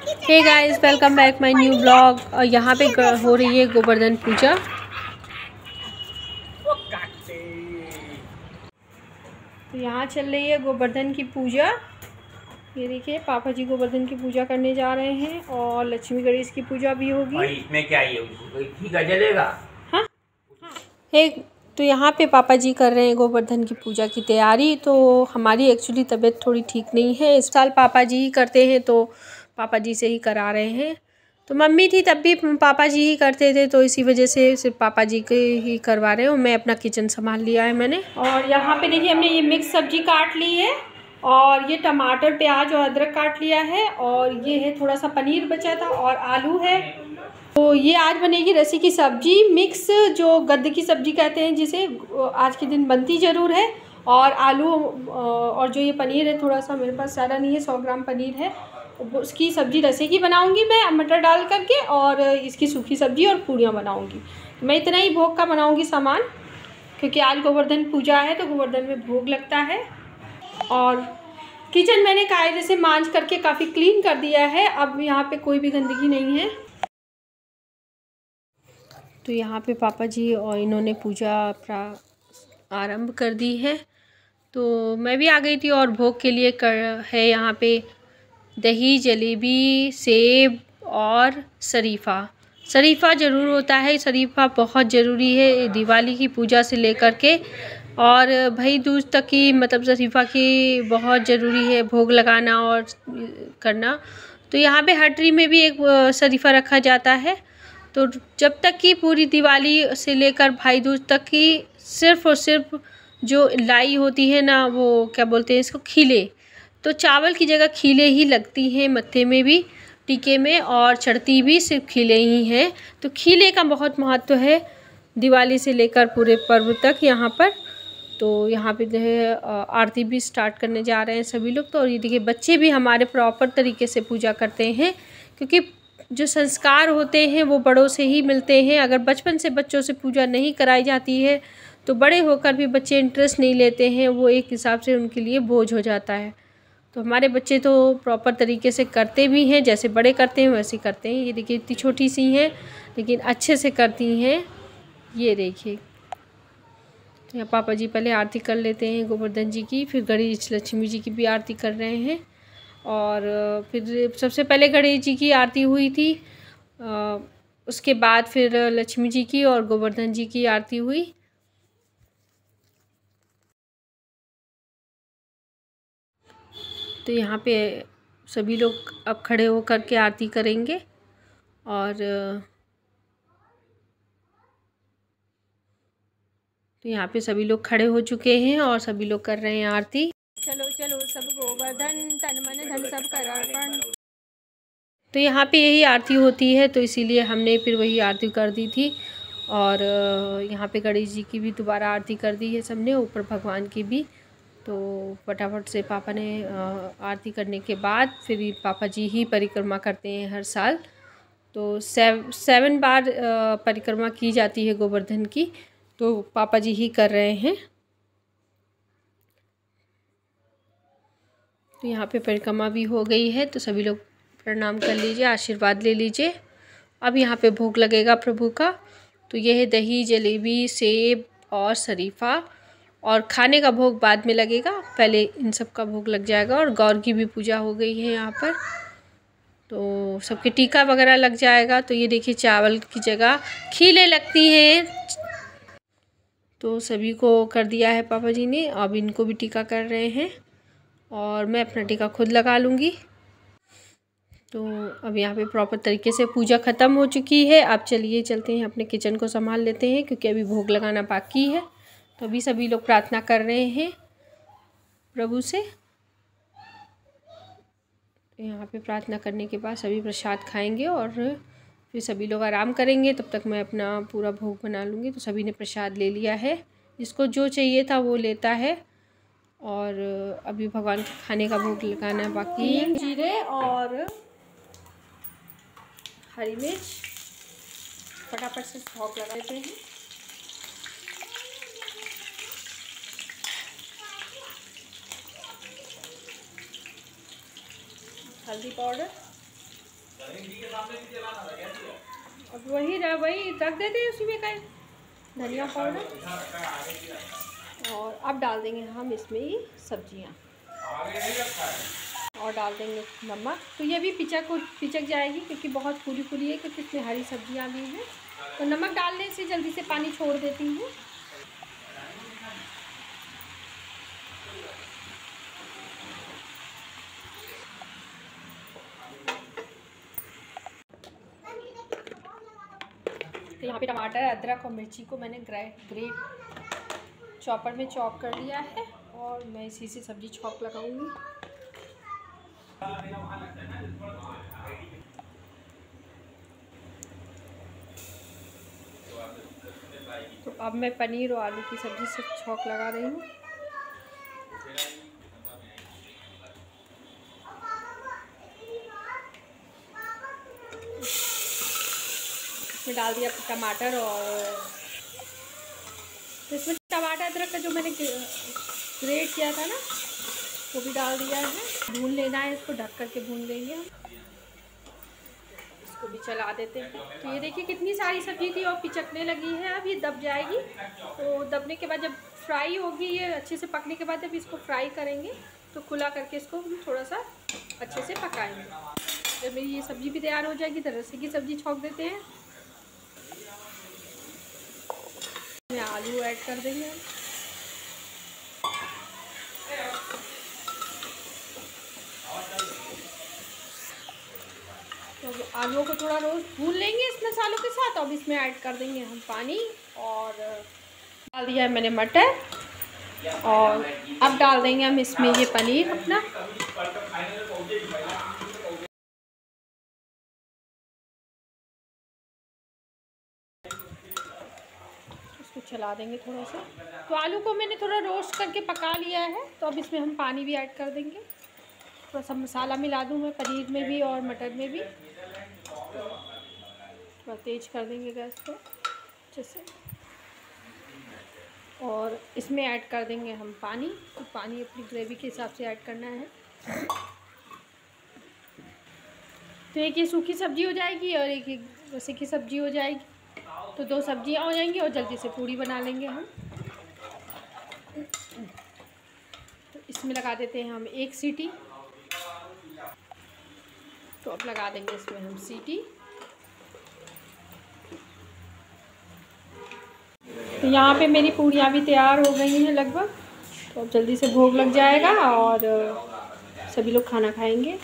Hey guys, welcome back my new blog. और यहाँ पे हो रही है गोवर्धन पूजा। तो यहाँ चल रही है गोवर्धन की पूजा। ये देखिए, पापा जी गोवर्धन की पूजा करने जा रहे हैं और लक्ष्मी गणेश की पूजा भी होगी। इसमें क्या है, ठीक है, जलेगा। हाँ हे, तो यहाँ पे पापा जी कर रहे हैं गोवर्धन की पूजा की तैयारी। तो हमारी एक्चुअली तबीयत थोड़ी ठीक नहीं है, इस साल पापा जी ही करते हैं तो पापा जी से ही करा रहे हैं। तो मम्मी थी तब भी पापा जी ही करते थे, तो इसी वजह से सिर्फ पापा जी के ही करवा रहे हैं। और मैं अपना किचन संभाल लिया है मैंने। और यहाँ पे देखिए, हमने ये मिक्स सब्जी काट ली है और ये टमाटर प्याज और अदरक काट लिया है। और ये है थोड़ा सा पनीर बचा था और आलू है। तो ये आज बनेगी रसी की सब्जी, मिक्स जो गद्द की सब्जी कहते हैं जिसे, आज के दिन बनती ज़रूर है। और आलू और जो ये पनीर है, थोड़ा सा मेरे पास ज़्यादा नहीं है, 100 ग्राम पनीर है, उसकी सब्ज़ी रसे की बनाऊंगी मैं मटर डाल करके। और इसकी सूखी सब्ज़ी और पूड़ियाँ बनाऊंगी। मैं इतना ही भोग का बनाऊंगी सामान, क्योंकि आज गोवर्धन पूजा है तो गोवर्धन में भोग लगता है। और किचन मैंने कायदे से मांज करके काफ़ी क्लीन कर दिया है, अब यहाँ पे कोई भी गंदगी नहीं है। तो यहाँ पे पापा जी और इन्होंने पूजा आरंभ कर दी है। तो मैं भी आ गई थी और भोग के लिए है यहाँ पे दही, जलेबी, सेब और शरीफ़ा। शरीफ़ा ज़रूर होता है, शरीफ़ा बहुत ज़रूरी है दिवाली की पूजा से लेकर के और भाई दूज तक की, मतलब शरीफ़ा की बहुत ज़रूरी है भोग लगाना और करना। तो यहाँ पे हर ट्री में भी एक शरीफ़ा रखा जाता है। तो जब तक कि पूरी दिवाली से लेकर भाई दूज तक की सिर्फ़ और सिर्फ जो लाई होती है ना, वो क्या बोलते हैं इसको, खीले। तो चावल की जगह खीले ही लगती हैं मत्थे में भी, टीके में, और चढ़ती भी सिर्फ खीले ही हैं। तो खीले का बहुत महत्व है दिवाली से लेकर पूरे पर्व तक यहाँ पर। तो यहाँ पे जो है आरती भी स्टार्ट करने जा रहे हैं सभी लोग। तो और ये देखिए, बच्चे भी हमारे प्रॉपर तरीके से पूजा करते हैं, क्योंकि जो संस्कार होते हैं वो बड़ों से ही मिलते हैं। अगर बचपन से बच्चों से पूजा नहीं कराई जाती है तो बड़े होकर भी बच्चे इंटरेस्ट नहीं लेते हैं, वो एक हिसाब से उनके लिए बोझ हो जाता है। तो हमारे बच्चे तो प्रॉपर तरीके से करते भी हैं, जैसे बड़े करते हैं वैसे करते हैं। ये देखिए, इतनी छोटी सी हैं लेकिन अच्छे से करती हैं। ये देखिए, तो यहाँ पापा जी पहले आरती कर लेते हैं गोवर्धन जी की, फिर गणेश लक्ष्मी जी की भी आरती कर रहे हैं। और फिर सबसे पहले गणेश जी की आरती हुई थी, उसके बाद फिर लक्ष्मी जी की और गोवर्धन जी की आरती हुई। तो यहाँ पे सभी लोग अब खड़े होकर के आरती करेंगे। और तो यहाँ पे सभी लोग खड़े हो चुके हैं और सभी लोग कर रहे हैं आरती। चलो चलो सब गोवर्धन तन मन धन सब कर अर्पण। तो यहाँ पे यही आरती होती है, तो इसीलिए हमने फिर वही आरती कर दी थी। और यहाँ पे गणेश जी की भी दोबारा आरती कर दी है सबने, ऊपर भगवान की भी। तो फटाफट से पापा ने आरती करने के बाद फिर पापा जी ही परिक्रमा करते हैं हर साल। तो 7 बार परिक्रमा की जाती है गोवर्धन की, तो पापा जी ही कर रहे हैं। तो यहाँ पे परिक्रमा भी हो गई है, तो सभी लोग प्रणाम कर लीजिए, आशीर्वाद ले लीजिए। अब यहाँ पे भोग लगेगा प्रभु का। तो ये है दही, जलेबी, सेब और शरीफ़ा। और खाने का भोग बाद में लगेगा, पहले इन सब का भोग लग जाएगा। और गौर की भी पूजा हो गई है यहाँ पर, तो सबके टीका वगैरह लग जाएगा। तो ये देखिए, चावल की जगह खीले लगती हैं। तो सभी को कर दिया है पापा जी ने, अब इनको भी टीका कर रहे हैं और मैं अपना टीका खुद लगा लूँगी। तो अब यहाँ पे प्रॉपर तरीके से पूजा ख़त्म हो चुकी है। अब चलिए चलते हैं, अपने किचन को संभाल लेते हैं, क्योंकि अभी भोग लगाना बाकी है। तो अभी सभी लोग प्रार्थना कर रहे हैं प्रभु से। यहाँ पे प्रार्थना करने के बाद सभी प्रसाद खाएंगे और फिर सभी लोग आराम करेंगे। तब तक मैं अपना पूरा भोग बना लूँगी। तो सभी ने प्रसाद ले लिया है, जिसको जो चाहिए था वो लेता है। और अभी भगवान के खाने का भोग लगाना बाकी है। जीरे और हरी मिर्च फटाफट से भोग लगा देते हैं। हल्दी पाउडर, अब वही रख देते हैं उसी में का धनिया पाउडर, और अब डाल देंगे हम इसमें ही सब्जियां और डाल देंगे नमक। तो ये भी पिचक जाएगी क्योंकि बहुत फूली फूली है, क्योंकि इसमें हरी सब्जियां भी हैं। तो नमक डालने से जल्दी से पानी छोड़ देती हूँ। तो यहाँ पे टमाटर, अदरक और मिर्ची को मैंने ग्रेट चॉपर में चॉप कर लिया है और मैं इसी से सब्जी चॉप लगाऊंगी। तो अब मैं पनीर और आलू की सब्जी से छौंक लगा रही हूँ। इसमें डाल दिया टमाटर, और इसमें टमाटर अदरक का जो मैंने ग्रेट किया था ना वो भी डाल दिया है। भून लेना है इसको, ढक करके भून लेंगे हम। इसको भी चला देते हैं। तो ये देखिए कितनी सारी सब्जी थी और पिचकने लगी है। अब ये दब जाएगी। तो दबने के बाद जब फ्राई होगी, ये अच्छे से पकने के बाद जब इसको फ्राई करेंगे तो खुला करके इसको हम थोड़ा सा अच्छे से पकाएंगे। जब मेरी ये सब्ज़ी भी तैयार हो जाएगी तो रस्से की सब्ज़ी छौंक देते हैं। इसमें आलू ऐड कर देंगे। तो आलूओं को थोड़ा रोज भून लेंगे इस मसालों के साथ। अब इसमें ऐड कर देंगे हम पानी, और डाल दिया है मैंने मटर, और अब डाल देंगे हम इसमें ये पनीर अपना। इसको चला देंगे थोड़ा सा। तो आलू को मैंने थोड़ा रोस्ट करके पका लिया है। तो अब इसमें हम पानी भी ऐड कर देंगे। थोड़ा सा मसाला मिला दूँ मैं पनीर में भी और मटर में भी। थोड़ा तेज कर देंगे गैस को अच्छे से, और इसमें ऐड कर देंगे हम पानी। तो पानी अपनी ग्रेवी के हिसाब से ऐड करना है। तो एक ये सूखी सब्जी हो जाएगी और एक रसे की सब्जी हो जाएगी। तो दो सब्जियां हो जाएंगी और जल्दी से पूड़ी बना लेंगे हम। तो इसमें लगा देते हैं हम एक सीटी। तो अब लगा देंगे इसमें हम सीटी। तो यहाँ पे मेरी पूड़ियाँ भी तैयार हो गई हैं लगभग। तो अब जल्दी से भोग लग जाएगा और सभी लोग खाना खाएंगे।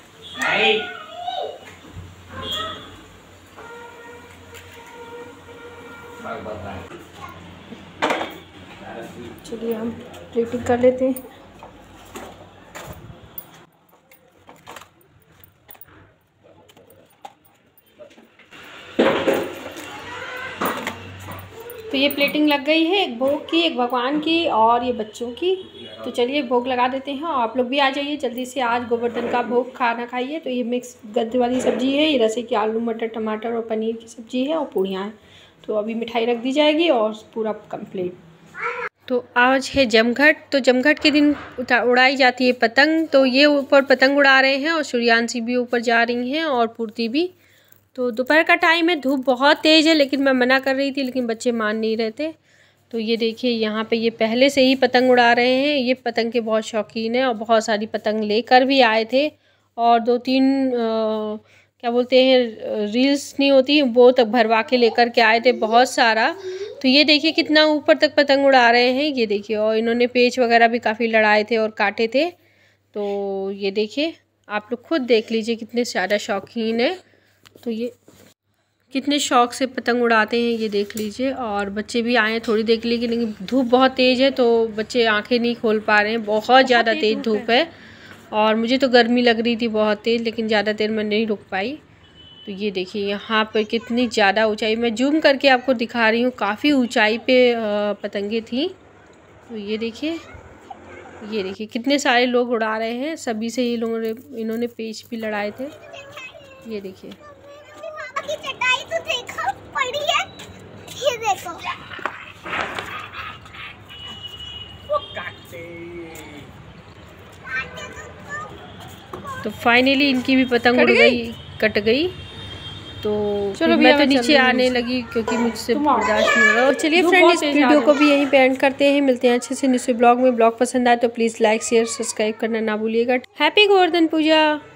चलिए हम प्लेटिंग कर लेते हैं। तो ये प्लेटिंग लग गई है, एक भोग की, एक भगवान की और ये बच्चों की। तो चलिए भोग लगा देते हैं। आप लोग भी आ जाइए जल्दी से, आज गोवर्धन का भोग खाना खाइए। तो ये मिक्स गद्दे वाली सब्ज़ी है, ये रसे की आलू मटर टमाटर और पनीर की सब्ज़ी है और पूड़ियाँ हैं। तो अभी मिठाई रख दी जाएगी और पूरा कंप्लीट। तो आज है जमघट। तो जमघट के दिन उड़ाई जाती है पतंग। तो ये ऊपर पतंग उड़ा रहे हैं और सूर्यांशी भी ऊपर जा रही हैं और पूर्ति भी। तो दोपहर का टाइम है, धूप बहुत तेज़ है, लेकिन मैं मना कर रही थी लेकिन बच्चे मान नहीं रहे थे। तो ये देखिए यहाँ पे ये पहले से ही पतंग उड़ा रहे हैं। ये पतंग के बहुत शौकीन हैं और बहुत सारी पतंग लेकर भी आए थे। और 2-3 क्या बोलते हैं रील्स नहीं होती, वो तक भरवा के लेकर के आए थे बहुत सारा। तो ये देखिए कितना ऊपर तक पतंग उड़ा रहे हैं, ये देखिए। और इन्होंने पेच वगैरह भी काफ़ी लड़ाए थे और काटे थे। तो ये देखिए, आप लोग खुद देख लीजिए कितने ज़्यादा शौकीन है। तो ये कितने शौक़ से पतंग उड़ाते हैं, ये देख लीजिए। और बच्चे भी आए हैं थोड़ी देर के लिए, लेकिन धूप बहुत तेज़ है तो बच्चे आंखें नहीं खोल पा रहे हैं, बहुत ज़्यादा तेज़ धूप है। और मुझे तो गर्मी लग रही थी बहुत तेज़, लेकिन ज़्यादा देर मैं नहीं रुक पाई। तो ये देखिए यहाँ पर कितनी ज़्यादा ऊंचाई, मैं जूम करके आपको दिखा रही हूँ, काफ़ी ऊंचाई पे पतंगे थी। तो ये देखिए कितने सारे लोग उड़ा रहे हैं। सभी से ये लोगों ने इन्होंने पेच भी लड़ाए थे। ये देखिए की चटाई तो देखो पड़ी है, ये देखो वो काटते। तो फाइनली इनकी भी पतंग उड़ गई। कट गई। तो चलो मैं तो नीचे आने लगी क्योंकि मुझसे बर्दाश्त नहीं हो रहा। चलिए फ्रेंड, इस वीडियो को भी यहीं पे एंड करते हैं। मिलते हैं अच्छे से दूसरे ब्लॉग में। ब्लॉग पसंद आए तो प्लीज़ लाइक शेयर सब्सक्राइब करना ना भूलिएगा। हैप्पी गोवर्धन पूजा।